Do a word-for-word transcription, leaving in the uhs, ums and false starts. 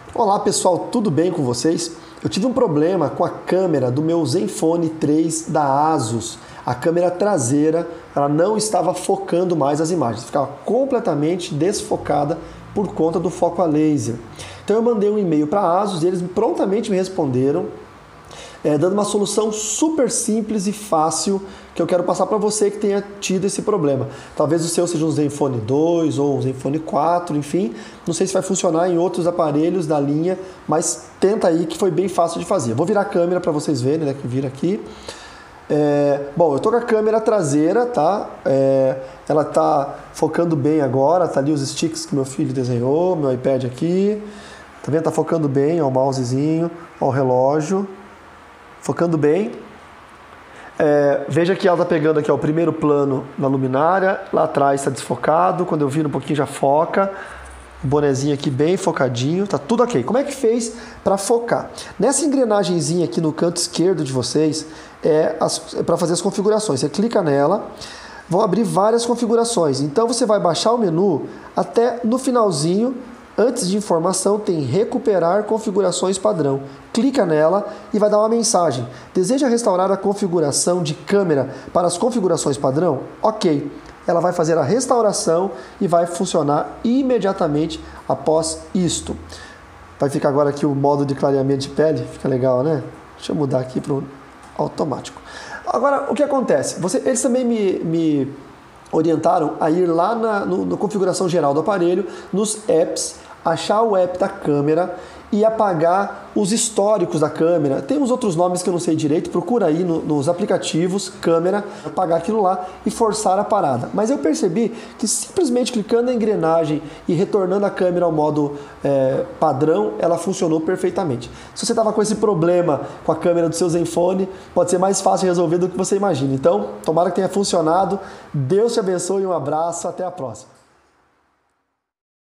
Olá pessoal, tudo bem com vocês? Eu tive um problema com a câmera do meu Zenfone três da Asus. A câmera traseira, ela não estava focando mais as imagens, ficava completamente desfocada por conta do foco a laser. Então eu mandei um e-mail para a Asus e eles prontamente me responderam, é, dando uma solução super simples e fácil que eu quero passar para você que tenha tido esse problema. Talvez o seu seja um Zenfone dois ou um Zenfone quatro, enfim, não sei se vai funcionar em outros aparelhos da linha, mas tenta aí que foi bem fácil de fazer. Vou virar a câmera para vocês verem, né, que vira aqui. É, bom, eu tô com a câmera traseira, tá? É, ela tá focando bem agora, tá ali os sticks que meu filho desenhou, meu iPad aqui. Tá vendo? Tá focando bem, ó, o mousezinho, ó, o relógio. Focando bem. É, veja que ela está pegando aqui ó, o primeiro plano na luminária, lá atrás está desfocado, quando eu viro um pouquinho já foca, o bonezinho aqui bem focadinho, tá tudo ok. Como é que fez para focar? Nessa engrenagemzinha aqui no canto esquerdo de vocês, é, é para fazer as configurações, você clica nela, vão abrir várias configurações, então você vai baixar o menu até no finalzinho. Antes de informação tem recuperar configurações padrão. Clica nela e vai dar uma mensagem. Deseja restaurar a configuração de câmera para as configurações padrão? Ok. Ela vai fazer a restauração e vai funcionar imediatamente após isto. Vai ficar agora aqui o modo de clareamento de pele. Fica legal, né? Deixa eu mudar aqui para o automático. Agora, o que acontece? Você, eles também me... me orientaram a ir lá na no, no configuração geral do aparelho, nos apps, achar o app da câmera e apagar os históricos da câmera. Tem uns outros nomes que eu não sei direito, procura aí no, nos aplicativos, câmera, apagar aquilo lá e forçar a parada. Mas eu percebi que simplesmente clicando na engrenagem e retornando a câmera ao modo é, padrão, ela funcionou perfeitamente. Se você estava com esse problema com a câmera do seu Zenfone, pode ser mais fácil de resolver do que você imagina. Então, tomara que tenha funcionado. Deus te abençoe, um abraço, até a próxima.